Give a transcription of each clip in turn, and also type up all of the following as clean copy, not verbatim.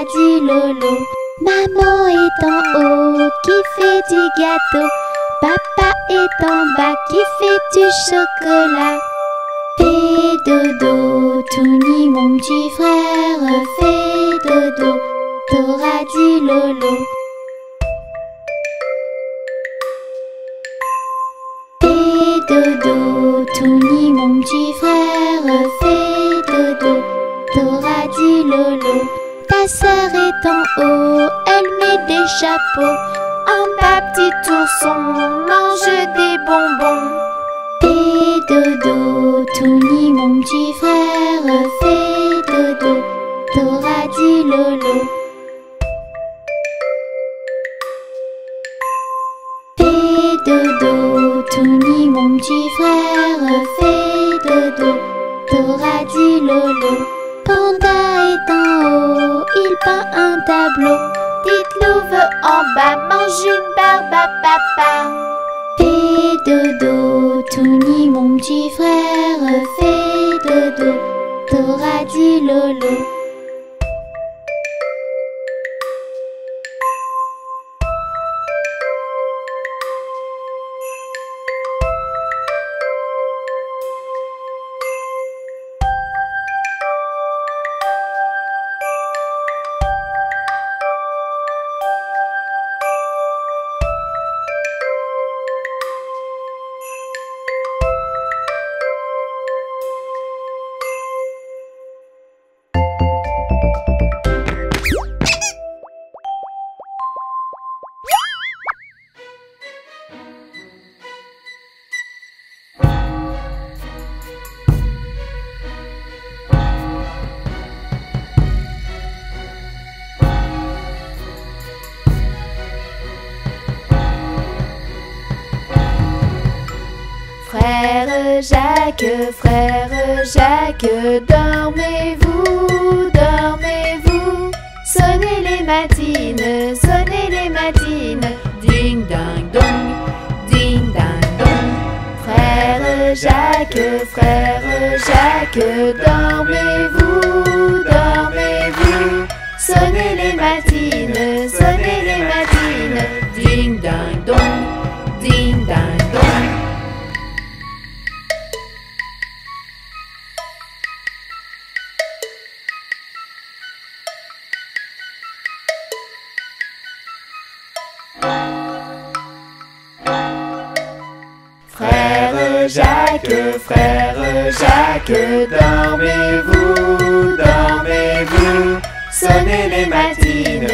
dit Lolo. Maman est en haut qui fait du gâteau. Papa est en bas qui fait du chocolat. Fais dodo, Touni mon petit frère. Fais dodo, t'auras dit Lolo. Fais dodo, Touni mon petit frère. Fais dodo, t'auras dit Lolo. Ta sœur est en haut, elle met des chapeaux. En bas, petit ourson, mange des bonbons. Fais dodo, Touni mon petit frère. Fais dodo, t'auras dit Lolo. Fais dodo, Touni mon petit frère. Fais dodo, t'auras dit Lolo. Panda est en haut, il peint un tableau. Petite louve en bas mange une barbe à papa. Fais dodo, Touni mon petit frère. Fais dodo, t'auras dit Lolo. Frère Jacques, dormez-vous, dormez-vous. Sonnez les matines, ding ding dong, ding ding dong. Frère Jacques, dormez-vous, dormez-vous. Sonnez les matines, ding ding dong, ding ding dong. Frère Jacques, dormez-vous, dormez-vous. Sonnez les matines,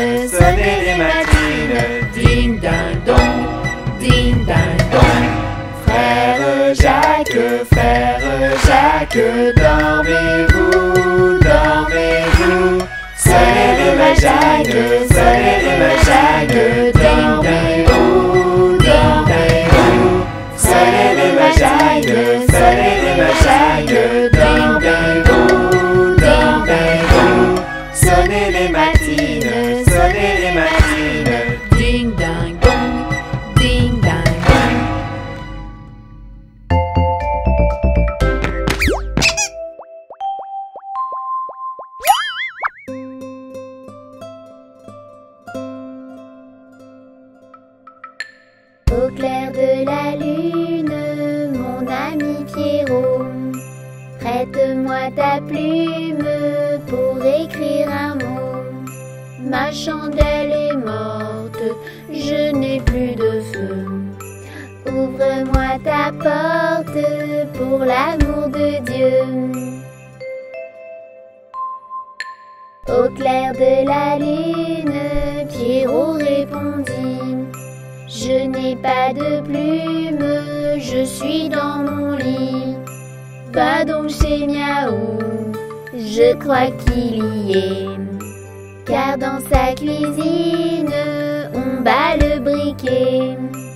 ding ding dong, ding ding dong. Frère Jacques, dormez-vous, dormez-vous. Sonnez les matines, dormez-vous, dormez-vous. Sonnez les matines, dormez-vous, dormez-vous. Sonnez les matines, ding ding dong, ding ding dong. Au clair de la lune, mon ami Pierrot, prête-moi ta plume pour écrire un mot. Ma chandelle est morte, je n'ai plus de feu. Ouvre-moi ta porte pour l'amour de Dieu. Au clair de la lune, Pierrot répondit: je n'ai pas de plume, je suis dans mon lit. Va donc chez Miaou, je crois qu'il y est. Car dans sa cuisine, on bat le briquet.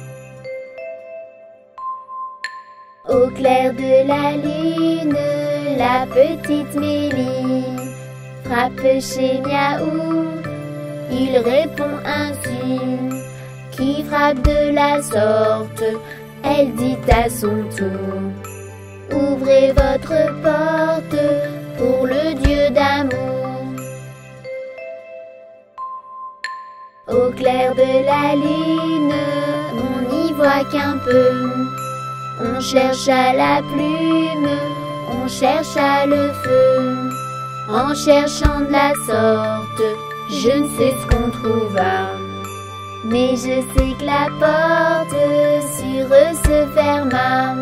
Au clair de la lune, la petite Mélie frappe chez Miaou. Il répond ainsi: qui frappe de la sorte? Elle dit à son tour: ouvrez votre porte pour le Dieu d'amour. Au clair de la lune, on n'y voit qu'un peu. On cherche à la plume, on cherche à le feu. En cherchant de la sorte, je ne sais ce qu'on trouva. Mais je sais que la porte sur eux se ferma.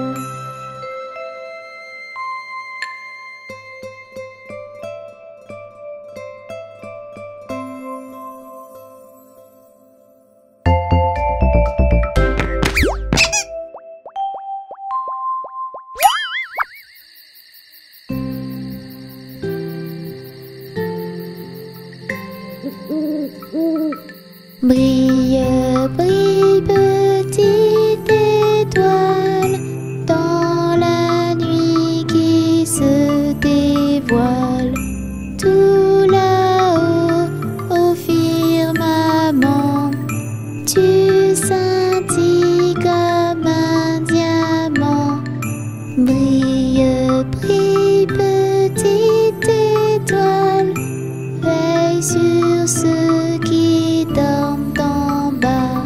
Brille, brille, petite étoile, dans la nuit qui se dévoile. Tout là-haut, au firmament, tu scintilles comme un diamant. Brille, brille, petite étoile, veille sur ceux qui dorment en bas.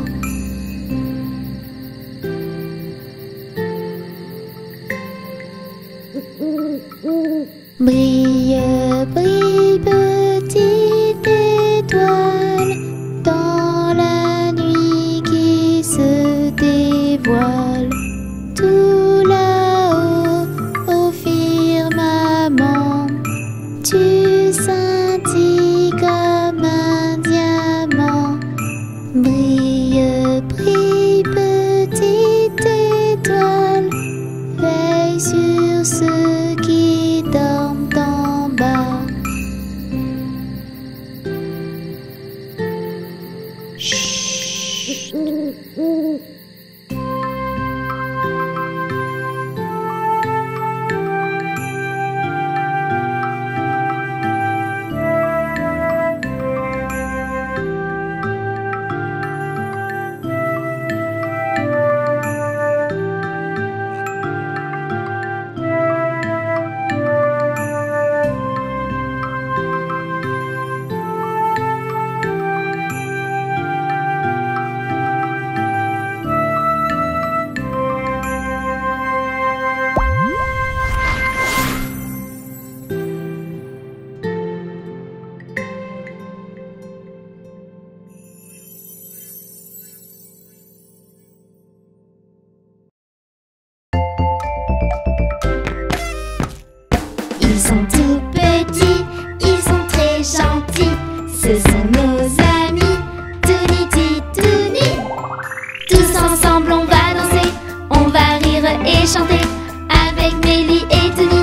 Brille, brille, petite étoile, dans la nuit qui se dévoile. Tout là-haut, au firmament, tu scintilles comme un diamant. Brille, brille, petite étoile, veille sur ceux qui dorment en bas. Chut. Ils sont tout petits, ils sont très gentils. Ce sont nos amis, Touni, Titouni. Tous ensemble on va danser, on va rire et chanter avec Mélie et Touni.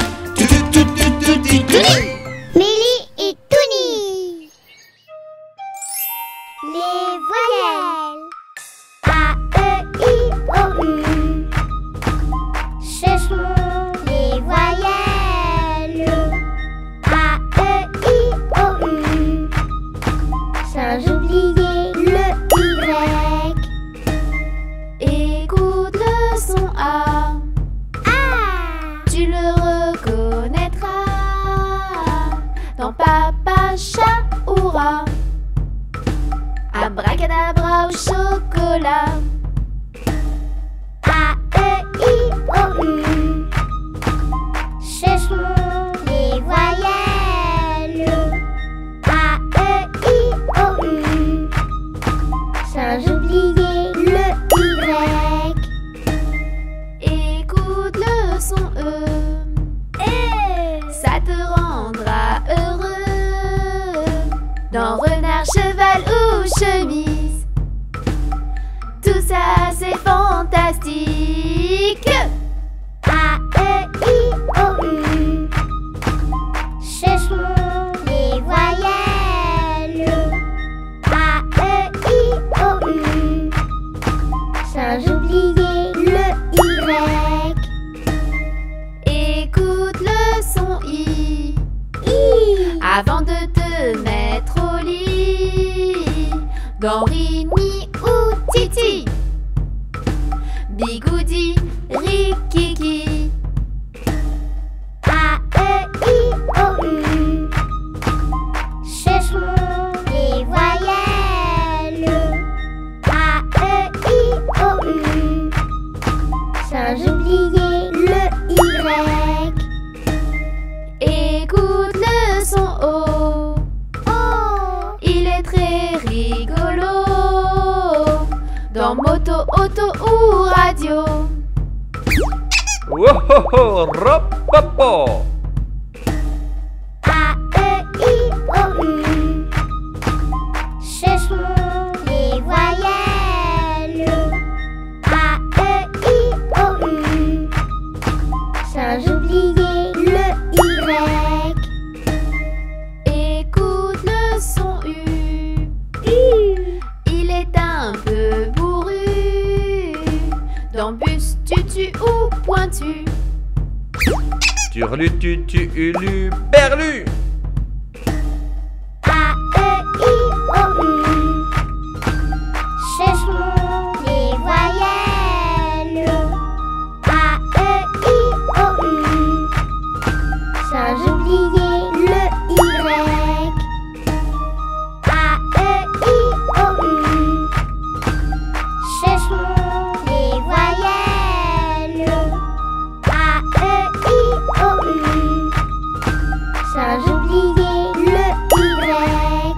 Mélie et Touni. Les voyelles A, E, I, O, U. Ce sont les voyelles A, E, I, O, U. Sans oublier le Y. Écoute le son A, tu le reconnaîtras dans Papa Chat ou Rat. Abracadabra au chocolat. A, E, I, O, U. Ce sont les voyelles A, E, I, O, U. Sans oublier le Y. Écoute le son E, ça te rendra heureux. Dans renard, cheval ou chemise, tout ça c'est fantastique. A, E, I, O, U. Ce sont les voyelles A, E, I, O, U. Sans oublier le Y. Écoute le son I, avant de te mettre au lit. Dans Rini ou Titi, Bigoudi, Rikiki. A, E, I, O, U. Ce sont les voyelles En moto, auto ou radio. Wohoho, ropopo. A, E, I, O, U. Ce sont les voyelles. A, E, I, O, U. Sans oublier le Y. Écoute le son U. Il est un peu bourru. Dans bus, tutu ou pointu. Turlu, tutu, ulu, berlu. A, E, I, O, U. Ce sont les voyelles. A, E, I, O, U. Sans oublier le Y. A, E, I, O, U. Ce sont les voyelles. A, E, I, O, U. Sans oublier le Y.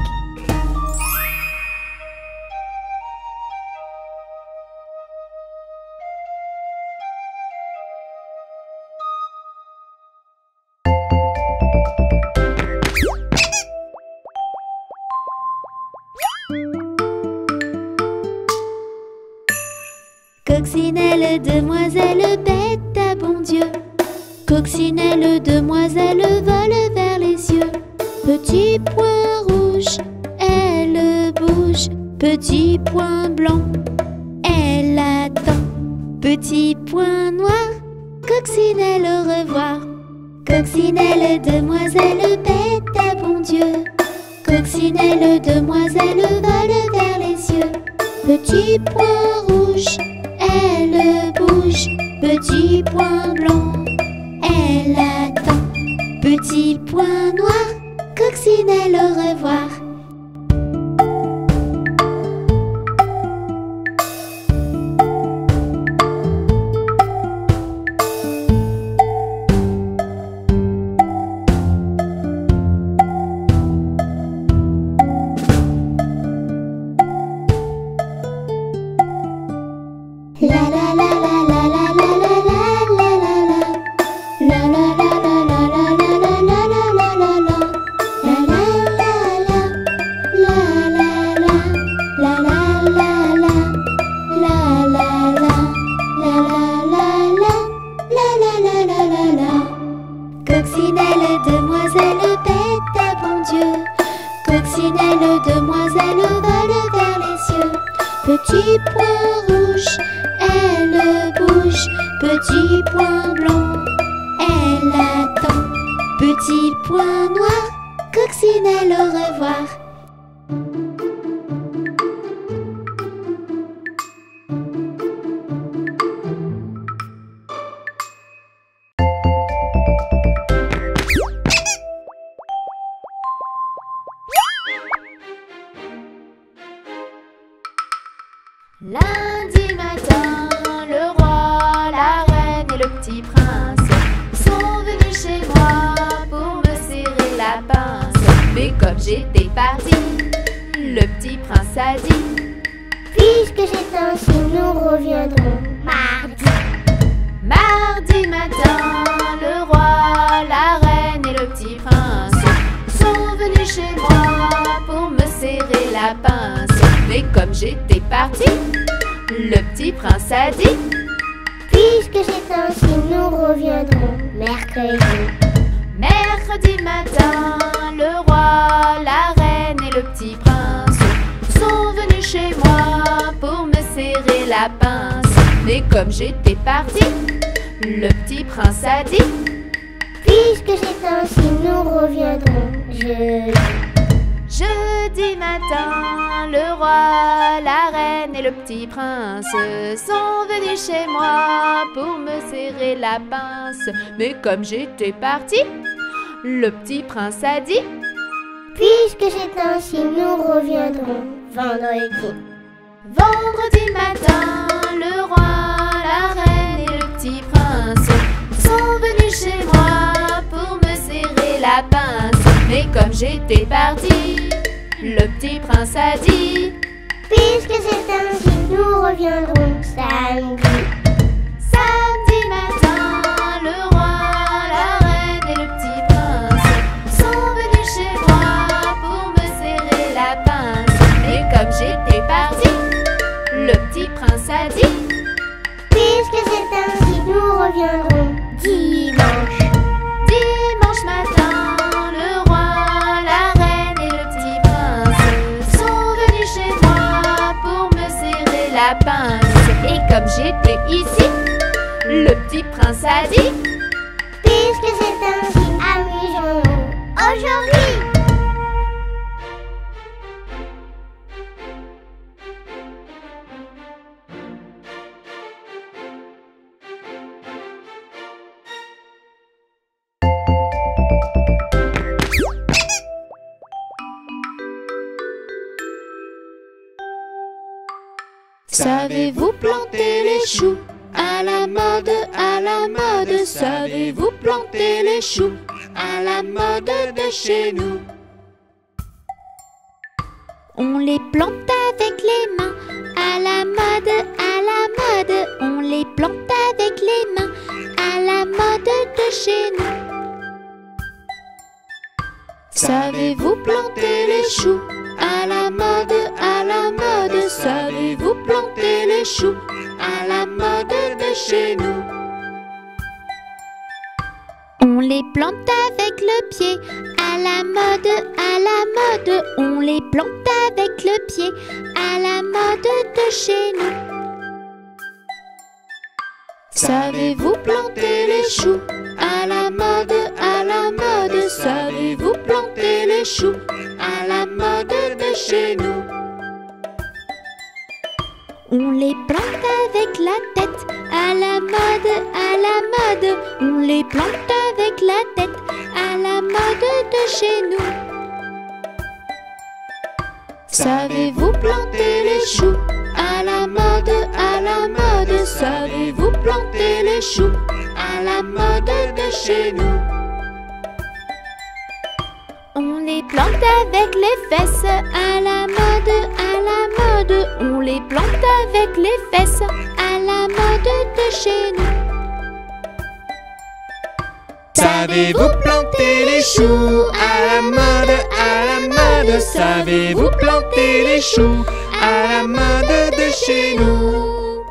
Coccinelle, demoiselle, bête à bon Dieu. Coccinelle, demoiselle, vole vers les cieux. Petit point rouge, elle bouge. Petit point blanc, elle attend. Petit point noir, coccinelle, au revoir. Coccinelle, demoiselle, bête à bon Dieu. Coccinelle, demoiselle, vole vers les cieux. Petit point rouge, elle bouge. Petit point blanc, elle attend. Petit point noir, coccinelle, au revoir. Coccinelle, demoiselle, bête à bon Dieu. Coccinelle, demoiselle, vole vers les cieux. Petit point rouge, elle bouge. Petit point blanc, elle attend. Petit point noir, coccinelle, au revoir. Lundi matin, le roi, la reine et le petit prince sont venus chez moi pour me serrer la pince. Mais comme j'étais partie, le petit prince a dit: Puisque c'est ainsi, nous reviendrons mardi. Mardi matin, le roi, la reine et le petit prince sont venus chez moi pour me serrer la pince. Mais comme j'étais partie, le petit prince a dit: Puisque c'est ainsi, nous reviendrons mercredi. Mercredi matin, le roi, la reine et le petit prince sont venus chez moi pour me serrer la pince. Mais comme j'étais partie, le petit prince a dit: Puisque c'est ainsi, nous reviendrons jeudi. Jeudi matin, le roi, la reine et le petit prince sont venus chez moi pour me serrer la pince. Mais comme j'étais partie, le petit prince a dit: Puisque c'est ainsi, nous reviendrons vendredi. Vendredi matin, le roi, la reine et le petit prince sont venus chez moi pour me serrer la pince. Mais comme j'étais partie, le petit prince a dit: Puisque c'est ainsi, nous reviendrons samedi. Samedi matin, le roi, la reine et le petit prince sont venus chez moi pour me serrer la pince. Et comme j'étais partie, le petit prince a dit: Puisque c'est ainsi, nous reviendrons dimanche. Dimanche matin, le roi, la reine et le petit prince sont venus chez moi pour me serrer la pince. Et comme j'étais ici, le petit prince a dit: Puisque c'est ainsi, amusons-nous aujourd'hui. Savez-vous planter les choux à la mode, à la mode? Savez-vous planter les choux à la mode de chez nous? On les plante avec les mains à la mode, à la mode. On les plante avec les mains à la mode de chez nous. Savez-vous planter les choux à la mode, à la mode? Savez-vous planter les choux à la mode de chez nous? On les plante avec le pied à la mode, à la mode. On les plante avec le pied à la mode de chez nous. Savez-vous planter les choux à la mode, à la mode? Savez-vous planter les choux à la mode de chez nous? On les plante avec la tête à la mode, à la mode. On les plante avec la tête à la mode de chez nous. Savez-vous planter les choux à la mode, à la mode? Savez-vous planter les choux à la mode de chez nous? On les plante avec les fesses à la mode, à la mode. On les plante avec les fesses à la mode de chez nous. Savez-vous planter les choux à la mode, à la mode? Savez-vous planter les choux à la mode de chez nous?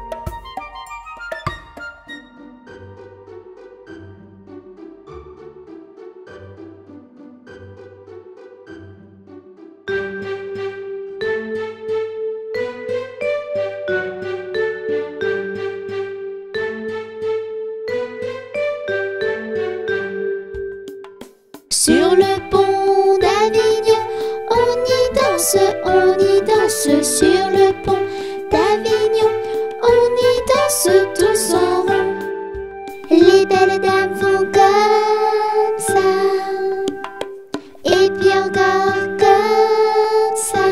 Sur le pont d'Avignon, on y danse, on y danse. Sur le pont d'Avignon, on y danse tous en rond. Les belles dames font comme ça, et puis encore comme ça.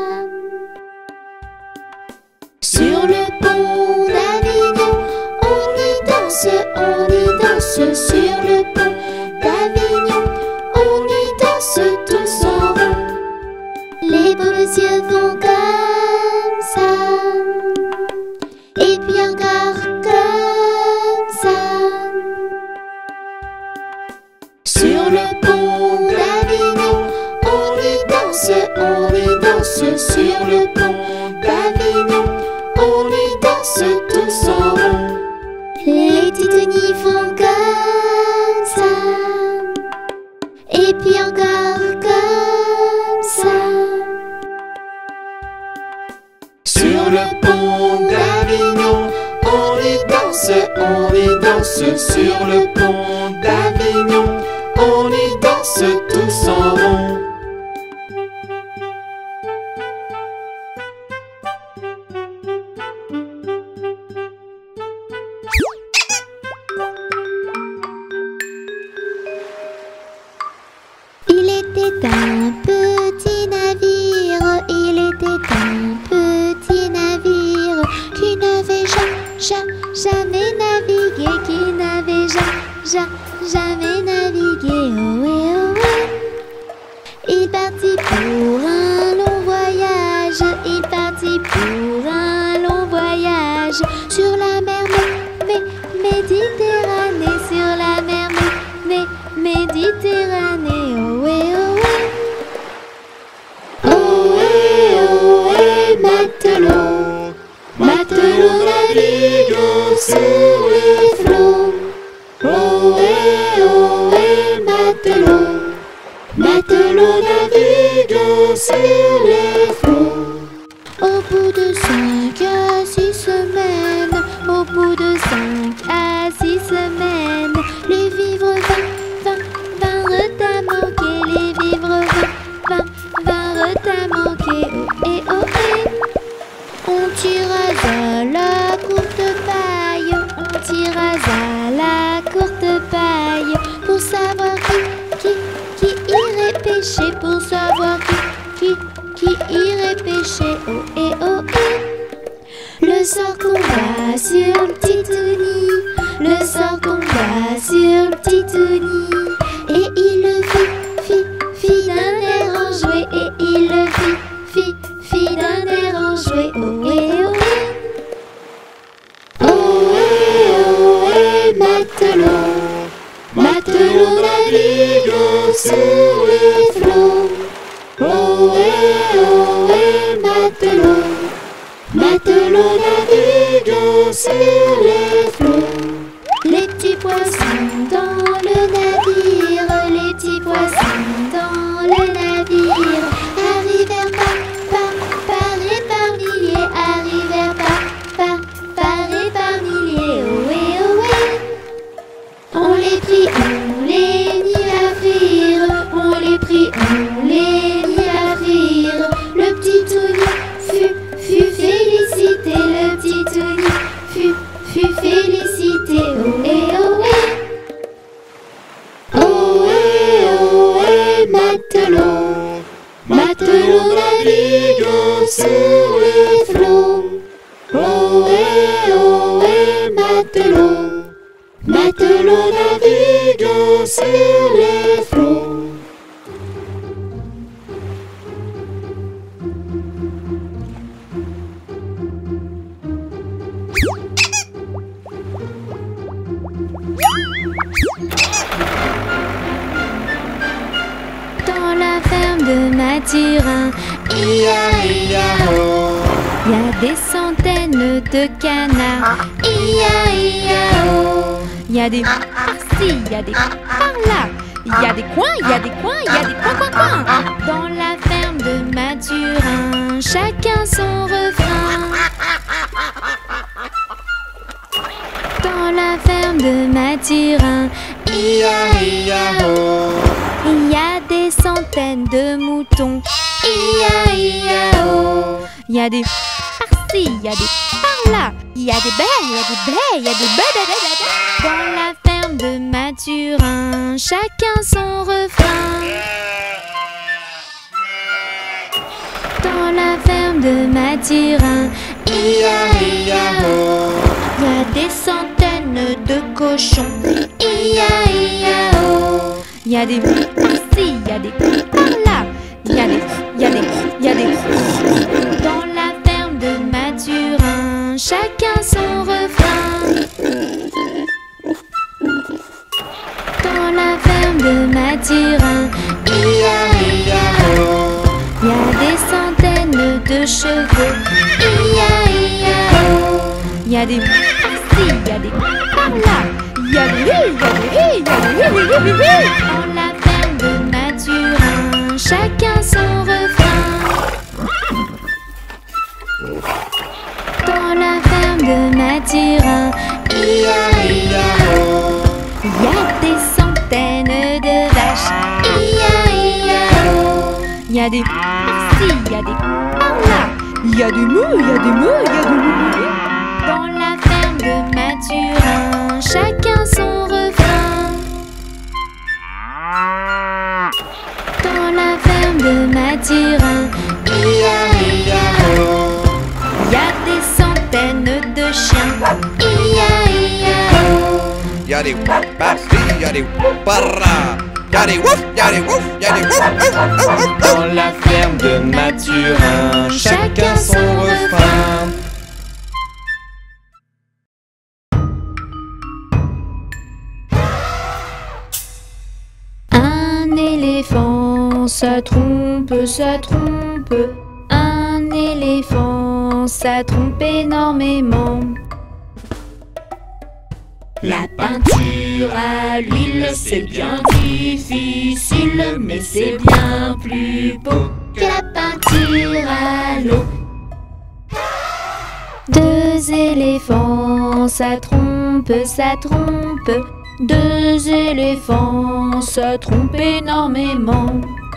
Sur le pont d'Avignon, on y danse, on y danse. Sur le pont d'Avignon, on y danse tous en rond. Les beaux messieurs font comme ça, et puis encore comme ça. Sur le pont d'Avignon, on y danse, on y danse. Sur le pont d'Avignon, on y danse tous en rond. Les titanies font comme ça, et puis encore comme ça. Sur le pont d'Avignon, on y danse, on y danse. Sur le pont d'Avignon, on y danse tous en rond. Il était un petit navire, il était un petit navire qui n'avait jamais navigué, qui n'avait jamais navigué. Ohé, ohé. Il partit pour un long voyage, il partit sur les flots. Ohé, matelot, matelot navigue sur les flots. Au bout de 5 à 6 semaines, au bout de 5 à 6 semaines, les vivres 20 retas manqués, les vivres 20 retas manqués. Oh et on tire à la courte paille, on tire à la courte paille, pour savoir qui irait pêcher, pour savoir qui irait pêcher. Oh et le sort tomba sur le petit Tony, le sort tomba sur le petit Tony, et il le fit d'un air enjoué, et il le fit d'un air enjoué. Ohé, matelot, matelot navigue sur les flots. Ohé, matelot, matelot navigue sur les flots. Les petits poissons dans le navire, les petits poissons dans le navire, arrivèrent par et par milliers, arrivèrent par et par milliers. Ohé, on les prit, on les mit à frire, on les prit, on les mit à frire. Le petit Tony fut félicité, le petit Tony fut félicité. Ohé, matelot, matelot navigue sur les flots. Ohé, matelot, matelot navigue sur les flots. Dans la ferme de Mathurin, Ia-ia-o, il y a des centaines de canards. Ia-ia-o, il y a des par-ci, il y a des par-là, il y a des coins, il y a des coins, il y a des coins. Dans la ferme de Mathurin, chacun son refrain. Dans la ferme de Mathurin, ia-ia-o, il y a des centaines de moutons. Ia-ia-o, il y a des par-ci, il y a des par-là, il y a des baies, il y a des baies, il y a des baies. Dans la ferme de Mathurin, chacun son refrain. Dans la ferme de Mathurin, ia-ia-o, il y a des centaines de cochons. Ia-ia-o, il y a des par-ci, il y a des par-là, il y a des. Dans la ferme de Mathurin, chacun son refrain. Dans la ferme de Mathurin, ia-ia-o, il y a des centaines de chevaux. Ia-ia-o, il y a des par-ci, il y a des par-là, il y a des. Dans la ferme de Mathurin, chacun son refrain. Dans la ferme de Mathurin, ia-ia-o, il y a des centaines de vaches. Ia-ia-o, il y a des par-ci, il y a des par-là, il y a des mous, il y a des mous, il y a des mous. Dans la ferme de Mathurin, chacun son refrain. Dans la ferme de Mathurin, ia-ia-o, il y a des centaines de chiens. Ia-ia-o, Y'a des par-ci, y'a des par-là. Y'a des wouf, y'a des wouf, y'a des wouf, wouf, wouf, wouf. dans la ferme de Mathurin, chacun son refrain. Un éléphant, ça trompe, ça trompe. Un éléphant, ça trompe énormément. La peinture à l'huile, c'est bien difficile, mais c'est bien plus beau que la peinture à l'eau. Deux éléphants, ça trompe, ça trompe. Deux éléphants, ça trompe énormément.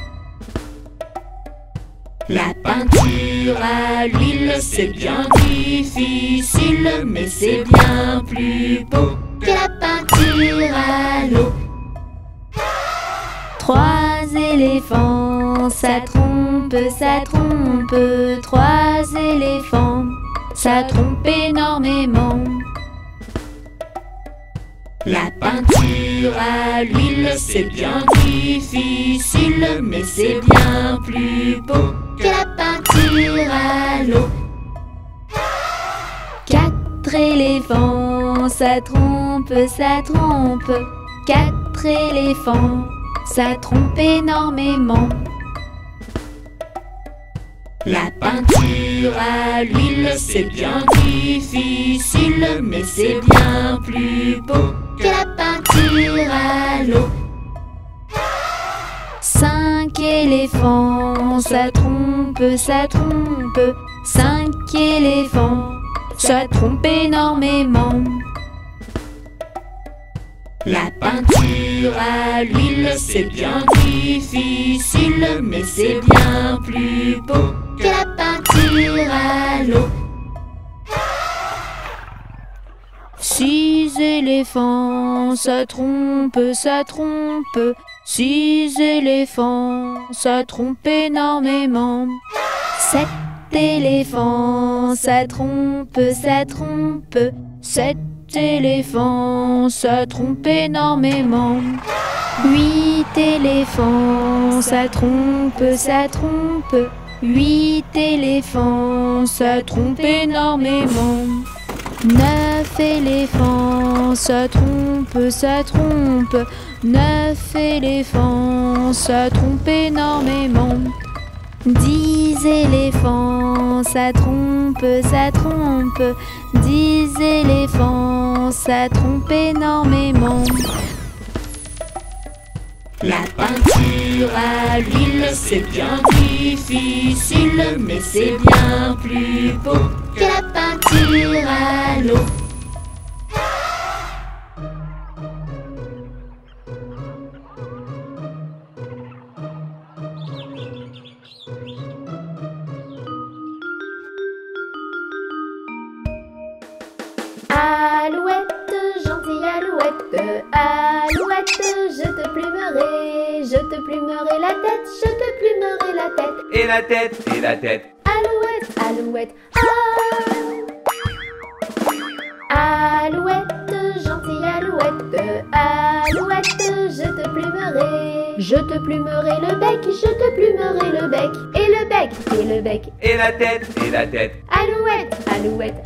La peinture à l'huile, c'est bien difficile, mais c'est bien plus beau que la peinture à l'eau. Trois éléphants, ça trompe, ça trompe. Trois éléphants, ça trompe énormément. La peinture à l'huile, c'est bien difficile, mais c'est bien plus beau que la peinture à l'eau. Quatre éléphants, ça trompe, ça trompe. Quatre éléphants, ça trompe énormément. La peinture à l'huile, c'est bien difficile, mais c'est bien plus beau que la peinture à l'eau. Cinq éléphants, ça trompe, ça trompe. Cinq éléphants, ça trompe énormément. La peinture à l'huile, c'est bien difficile, mais c'est bien plus beau que la peinture à l'eau. Six éléphants, ça trompe, ça trompe. Six éléphants, ça trompe énormément. Sept éléphants, ça trompe, ça trompe. Sept éléphants, ça trompe énormément. Huit éléphants, ça trompe, ça trompe. Huit éléphants, ça trompe énormément. Neuf éléphants, ça trompe, ça trompe. Neuf éléphants, ça trompe énormément. 10 éléphants, ça trompe, ça trompe. 10 éléphants, ça trompe énormément. La peinture à l'huile, c'est bien difficile, mais c'est bien plus beau que la peinture à l'eau. Alouette, gentille alouette, alouette, je te plumerai la tête, je te plumerai la tête. Et la tête, et la tête. Alouette, alouette, alouette, gentille alouette, alouette, je te plumerai le bec, je te plumerai le bec. Et le bec, et le bec. Et la tête, et la tête. Alouette, alouette,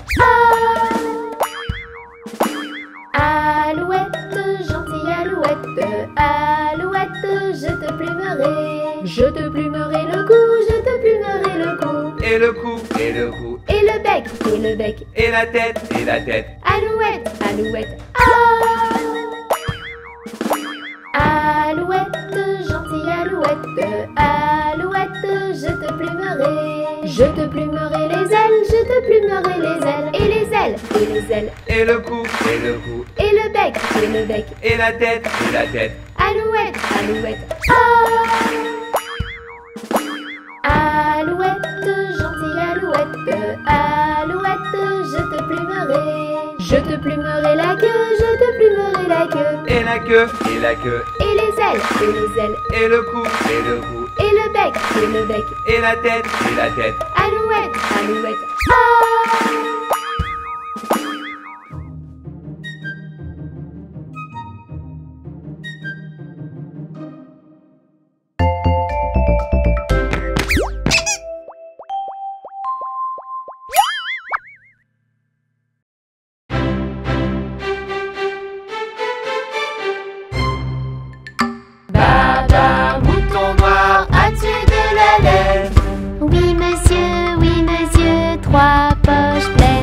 alouette, gentille alouette, alouette, je te plumerai. Je te plumerai le cou, je te plumerai le cou. Et le cou, et le cou. Et le bec, et le bec. Et la tête, et la tête. Alouette, alouette, alouette, gentille alouette, alouette, je te plumerai. Je te plumerai les ailes, je te plumerai les ailes. Et les ailes, et les ailes. Et le cou, et le cou. Et le bec, et le bec. Et la tête, et la tête. Alouette, alouette, alouette, gentille alouette, alouette, je te plumerai. Je te plumerai la queue, je te plumerai la queue. Et la queue, et la queue. Et les ailes, et les ailes. Et le cou, et le cou. Et le bec, et le bec. Et la tête, et la tête. Alouette, alouette, Baba, mouton noir, as-tu de la laine? Oui monsieur, 3 poches pleines.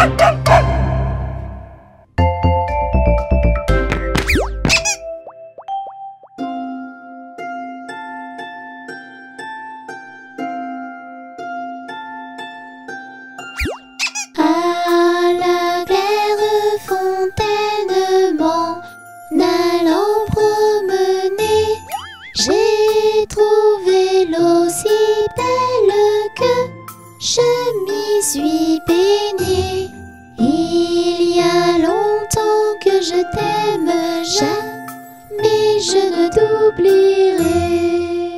À la claire fontaine m'en allant promener, j'ai trouvé l'eau si belle que je m'y suis baignée. Il y a longtemps que je t'aime, jamais je ne t'oublierai.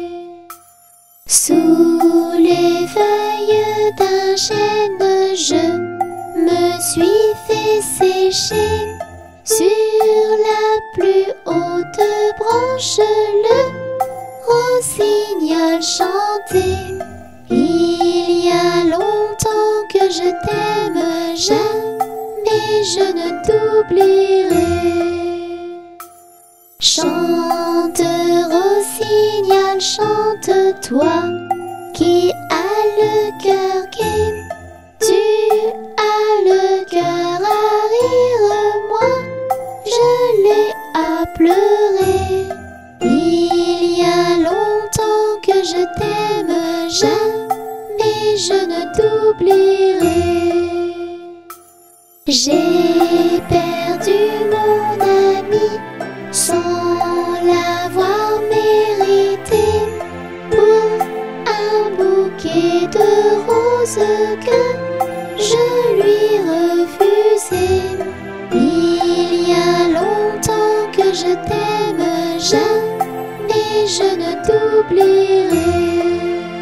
Sous les feuilles d'un chêne, je me suis fait sécher. Sur la plus haute branche, le rossignol chantait. Il y a longtemps que je t'aime, jamais je ne t'oublierai. Chante, rossignol, chante, toi qui as le cœur gai. Tu as le cœur à rire, moi je l'ai à pleurer. Il y a longtemps que je t'aime, jamais je ne t'oublierai. J'ai perdu mon ami sans l'avoir mérité, pour un bouquet de roses que je lui refusais. Il y a longtemps que je t'aime, jamais je ne t'oublierai.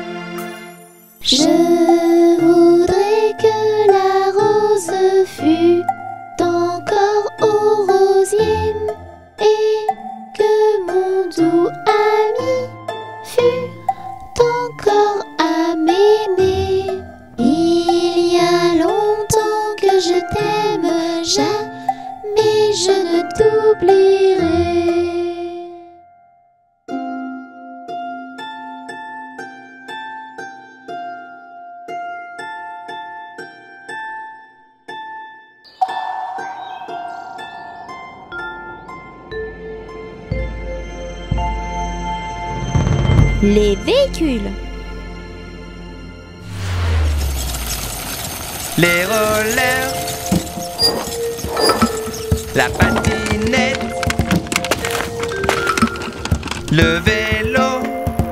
Je voudrais que la rose fût encore au rosier et que mon doux ami fût encore à m'aimer. Il y a longtemps que je t'aime, jamais je ne t'oublierai. Les véhicules. Les rollers, la patinette, le vélo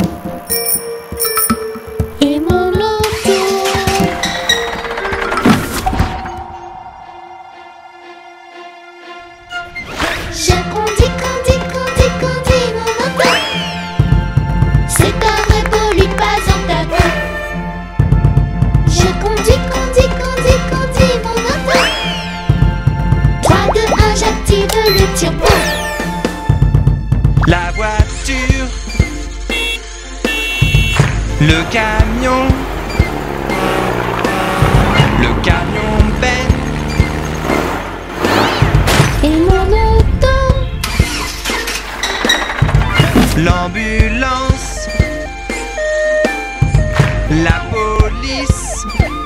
Et mon auto. Je conduis, conduis, conduis, conduis mon auto. C'est pas vrai, pollue pas en ta peau. Je conduis, conduis, conduis, conduis mon auto. 3, 2, 1, j'active le turbo. la voiture, le camion benne, Et mon auto. l'ambulance, la police,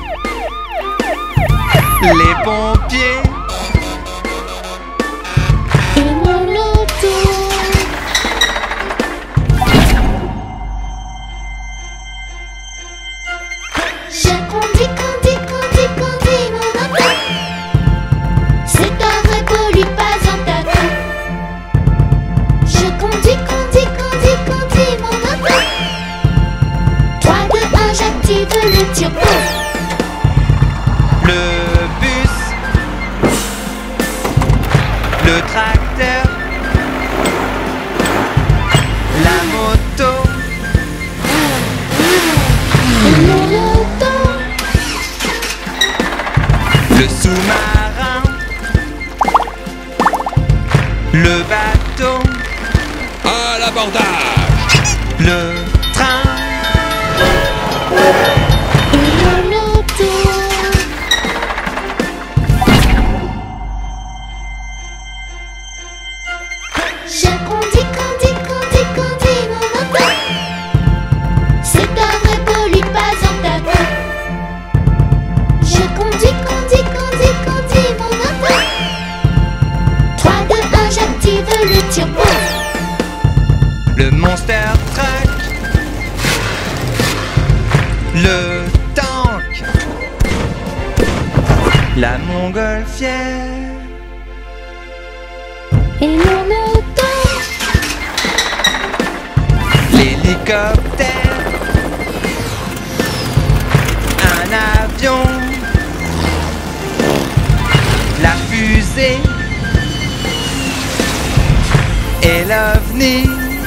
les pompiers, Et mon auto. Je conduis, conduis, conduis, conduis mon auto. C'est pas vrai, pollue pas en ta peau. Je conduis, conduis, conduis, conduis mon auto. 3, 2, 1, j'active le turbo. le bus, le tracteur, la moto, Et mon auto. le sous-marin, le bateau, À l'abordage! le train, Et mon auto. Je conduis, conduis, conduis, conduis mon auto. C'est pas vrai, pollue pas en ta peau. Je conduis, conduis, conduis, la montgolfière Et mon auto, l'hélicoptère, un avion, la fusée et l'OVNI.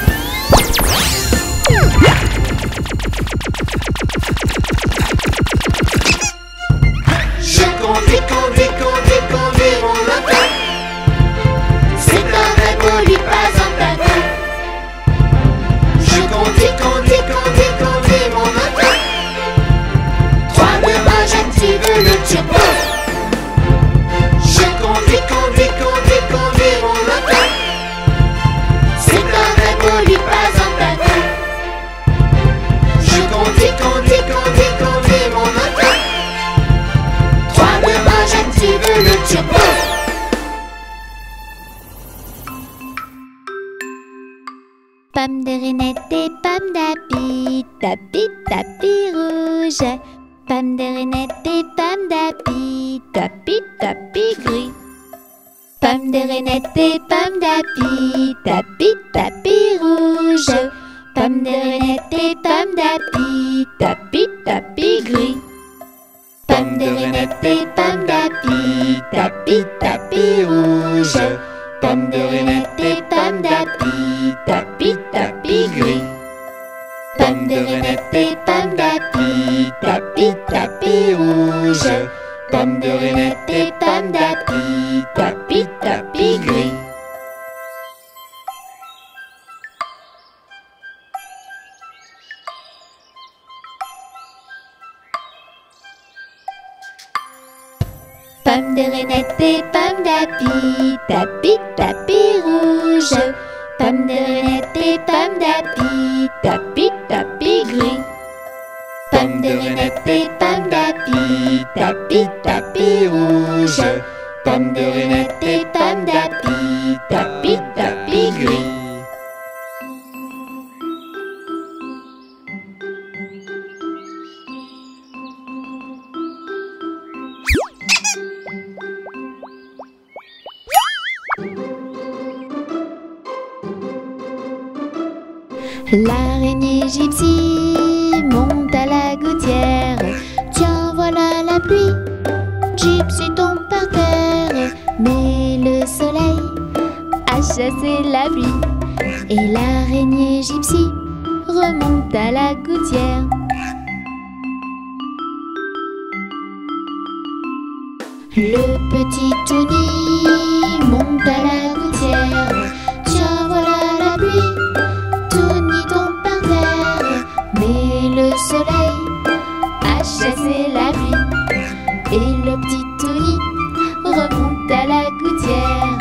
Je conduis, conduis, conduis, conduis mon auto. C'est un vrai bolide, pas un bateau. Je conduis, conduis, conduis, conduis mon auto. 3 de main, j'active le turbo. Je conduis, conduis, conduis, conduis mon auto. C'est un vrai bolide, pas un bateau. Je conduis, conduis, conduis, conduis mon auto. 3 de main, j'active le turbo. pomme de reinette et pomme d'api, tapis, tapis rouge. Pomme de reinette et pomme d'api, tapis, tapis gris. Pomme de reinette et pomme d'api, tapis, tapis rouge. Pomme de reinette et pomme d'api, tapis, tapis gris. Pomme de reinette et pomme d'api, tapis, tapis rouge. Pomme de reinette et pomme d'api, tapis, tapis gris. Pomme de reinette et pomme d'api, tapis, tapis rouge. Pomme de reinette et pomme d'api, tapis, tapis gris. Pomme de reinette et pomme d'api, tapis, tapis rouge. Pomme de reinette et pomme d'api, tapis, tapis gris. Pomme de reinette et pomme d'api, tapis, tapis rouge. Pomme de reinette et pomme d'api, tapis, tapis gris. L'araignée gypsy monte à la gouttière. Tiens, voilà la pluie. Gypsy tombe par terre. Mais le soleil a chassé la pluie. Et l'araignée gypsy remonte à la gouttière. Le petit Tony monte à la gouttière. Tiens, voilà la pluie. Tony tombe par terre, mais le soleil a chassé la pluie. Et le petit Tony remonte à la gouttière.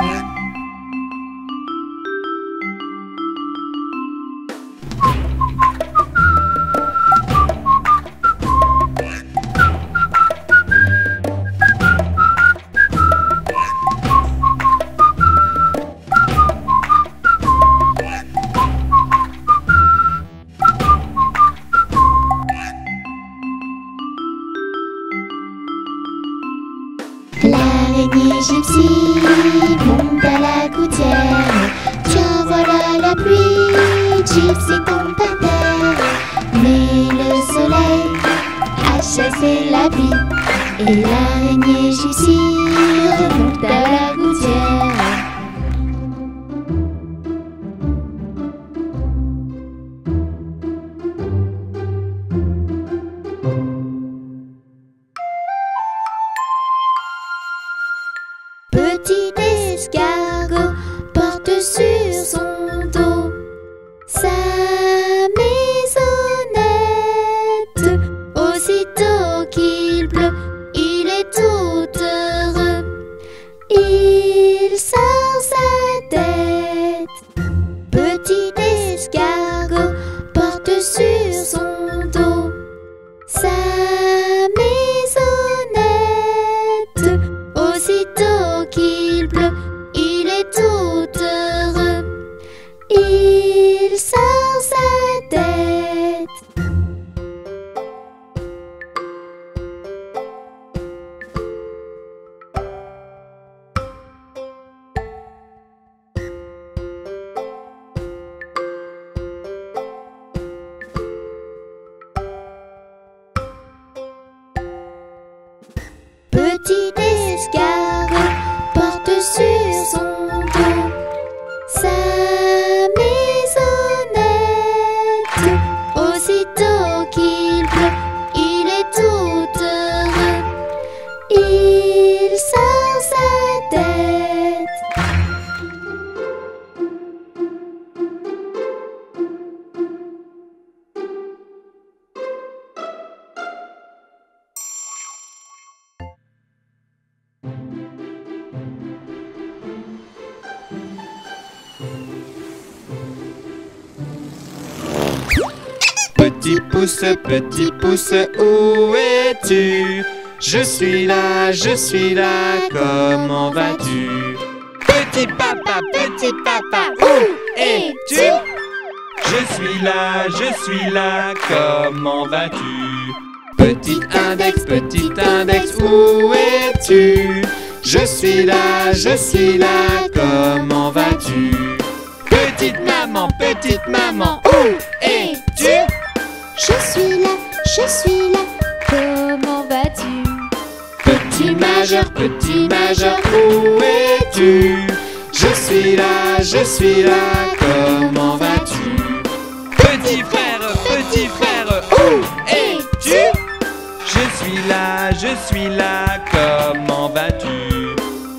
L'araignée gypsy monte à la gouttière. Tiens, voilà la pluie. Gypsy tombe par terre, mais le soleil a chassé la pluie. Et l'araignée gypsy remonte à la gouttière. Petit escargot porte sur son dos sa maisonnette. Aussitôt qu'il pleut, il est tout heureux. Il sort sa tête. Petit escargot porte sur son dos sa maisonnette. Aussitôt qu'il pleut, il est tout heureux. Il sort sa tête. Petit pouce, où es-tu? Je suis là, comment vas-tu? Petit papa, où es-tu? Je suis là, comment vas-tu? Petit index, où es-tu? Je suis là, comment vas-tu? Petite maman, où es-tu? Je suis là, comment vas-tu? Petit majeur, où es-tu? Je suis là, comment vas-tu? Petit frère, où es-tu? Je suis là, comment vas-tu?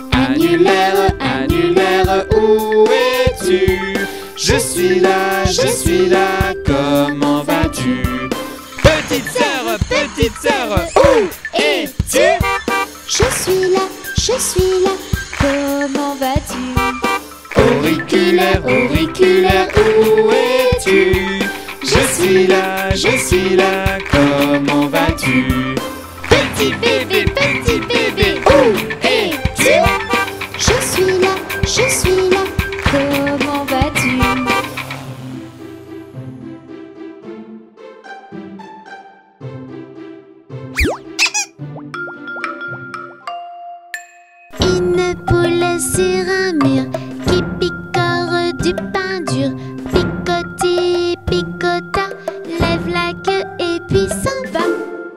Annulaire, où es-tu? Je suis là, comment vas-tu? Petite sœur, où es-tu? Je suis là, comment vas-tu? Auriculaire, où es-tu? Je suis là, comment vas-tu? Petit bébé, où es-tu? Je suis là, comment vas-tu? Une poule sur un mur qui picore du pain dur. Picoti, picota, lève la queue et puis s'en va.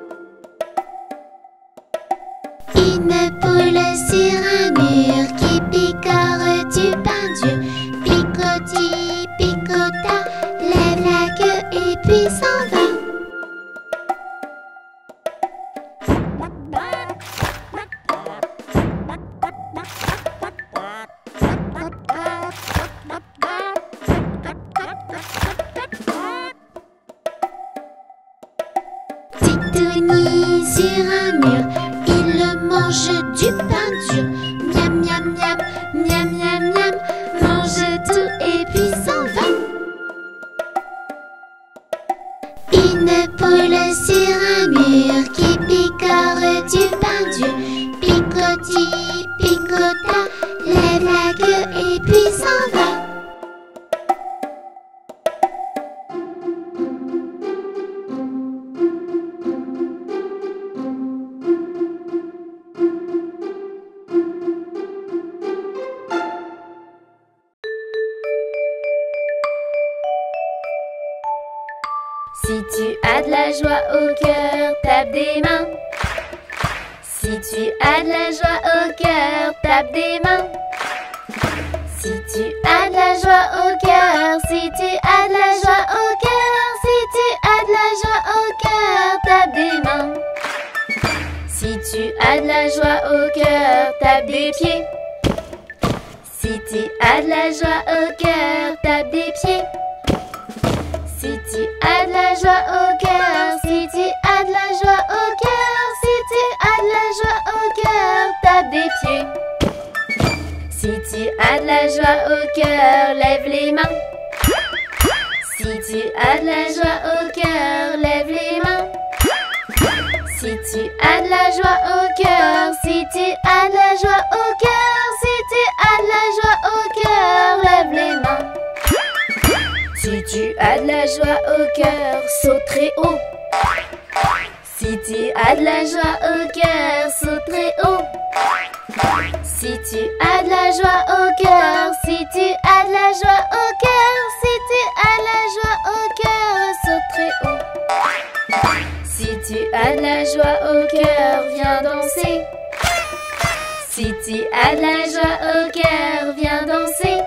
Une poule sur un mur qui picore du pain dur. Picoti, picota, lève la queue et puis s'en va. Titouni sur un mur, il mange du pain dur. Miam, miam, miam, miam, miam, miam, mange tout et puis s'en va. Une poule sur un mur qui picore du pain dur. Picoti, picota, lève la queue et puis s'en va. Si tu as de la joie au cœur, tape des mains. Si tu as de la joie au cœur, tape des mains. Si tu as de la joie au cœur, si tu as de la joie au cœur, si tu as de la joie au cœur, tape des mains. Si tu as de la joie au cœur, tape des pieds. Si tu as de la joie au cœur, tape des pieds. Si tu as de la joie au cœur, si tu as de la joie au cœur, si tu as de la joie au cœur, tape des pieds. Si tu as de la joie au cœur, lève les mains. Si tu as de la joie au cœur, lève les mains. Si tu as de la joie au cœur, si tu as de la joie au cœur, si tu as de la joie au cœur, lève les mains. Si tu as de la joie au cœur, saute très haut. Si tu as de la joie au cœur, saute très haut. Si tu as de la joie au cœur, si tu as de la joie au cœur, si tu as de la joie au cœur, saute très haut. Si tu as de la joie au cœur, viens danser. Si tu as de la joie au cœur, viens danser.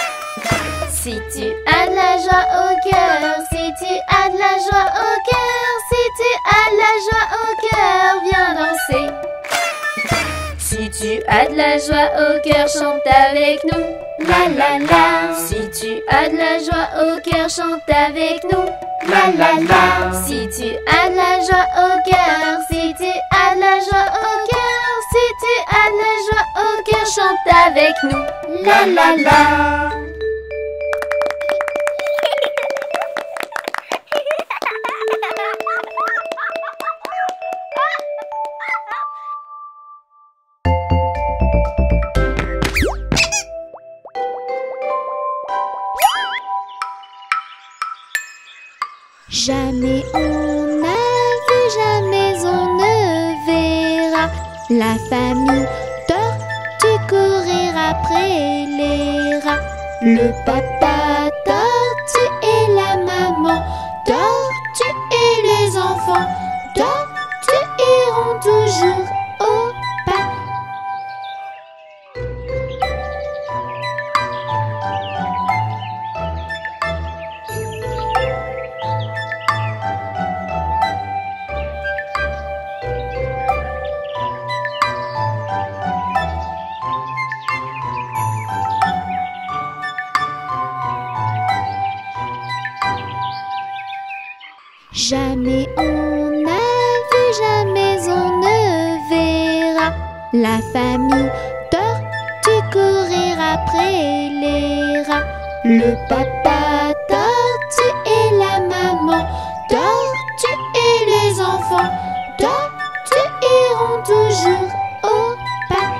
Si tu as de la joie au cœur, si tu as de la joie au cœur, si tu as de la joie au cœur, viens danser. Si tu as de la joie au cœur, chante avec nous. La la la. Si tu as de la joie au cœur, chante avec nous. La la la. Si tu as de la joie au cœur, si tu as de la joie au cœur, si tu as de la joie au cœur, chante avec nous. La la la. La famille tortue courir après les rats. Le papa tortue et la maman tortue et les enfants tortues iront toujours au pas. Jamais on n'a vu, jamais on ne verra la famille tortue courir après les rats. Le papa tortue et la maman tortue et les enfants tortues iront toujours au pas.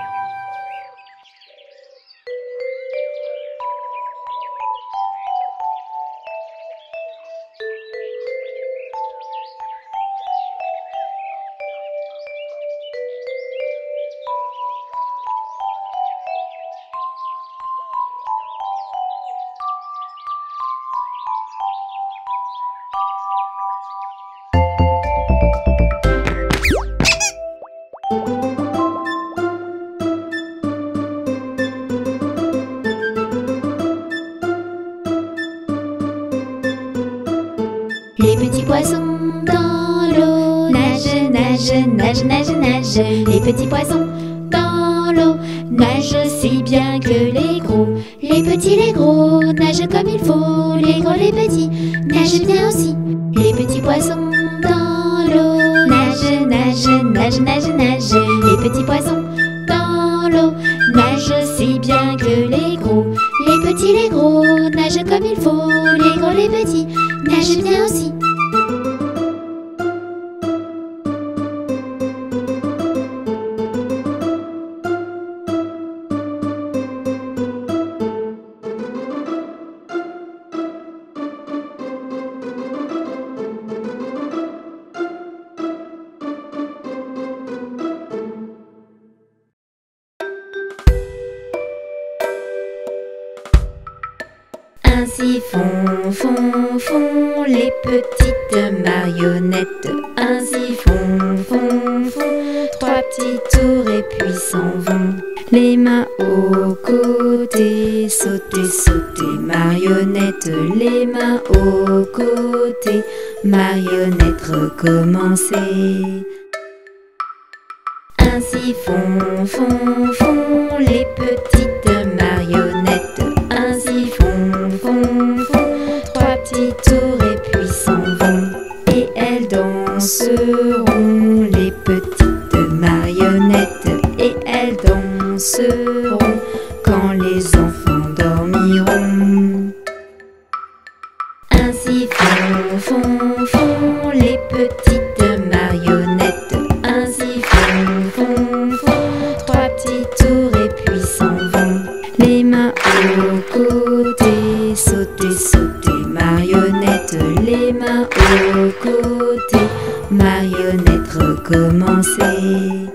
Les petits poissons dans l'eau nagent, nagent, nagent, nagent, nagent. Les petits poissons dans l'eau nagent aussi bien que les gros. Les petits, les gros nagent comme il faut. Les gros, les petits nagent bien aussi. Les petits poissons dans l'eau nagent, nagent, nagent, nagent, nagent. Les petits poissons dans l'eau nagent aussi bien que les gros. Les petits, les gros nagent comme il faut. Les gros, les petits nagent bien aussi. Ainsi font, font, font les petites marionnettes. Ainsi font, font, font trois petits tours et puis s'en vont. Les mains aux côtés, sauter, sauter, marionnette. Les mains aux côtés, marionnette, recommencer. Ainsi font, font, font les petites marionnettes. Ainsi font, font, font trois petits tours et puis s'en vont. Et elles danseront, les petites marionnettes. Et elles danseront quand les enfants dormiront. Ainsi font, font, font les petites marionnettes. Ainsi font, font, font trois petits tours et puis s'en vont. Les mains aux côtés, sauter, sauter, marionnette. Les mains aux côtés, marionnette, recommencer.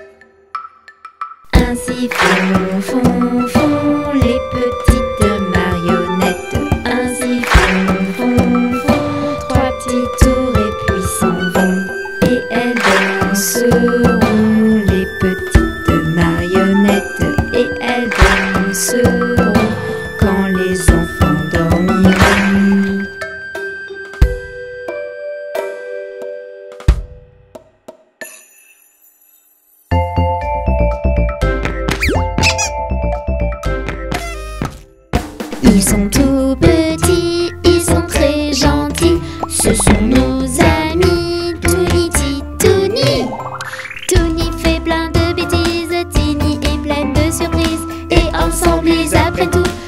Ainsi font, font, font les petites marionnettes. Ainsi font, font, font trois petits tours et puis s'en vont. Et elles danseront, les petites marionnettes. Et elles danseront quand les enfants dormiront. Ils sont tout petits, ils sont très gentils. Ce sont nos amis, Touni, Titouni. Touni fait plein de bêtises, Tini est pleine de surprises. Et ensemble ils apprennent tout.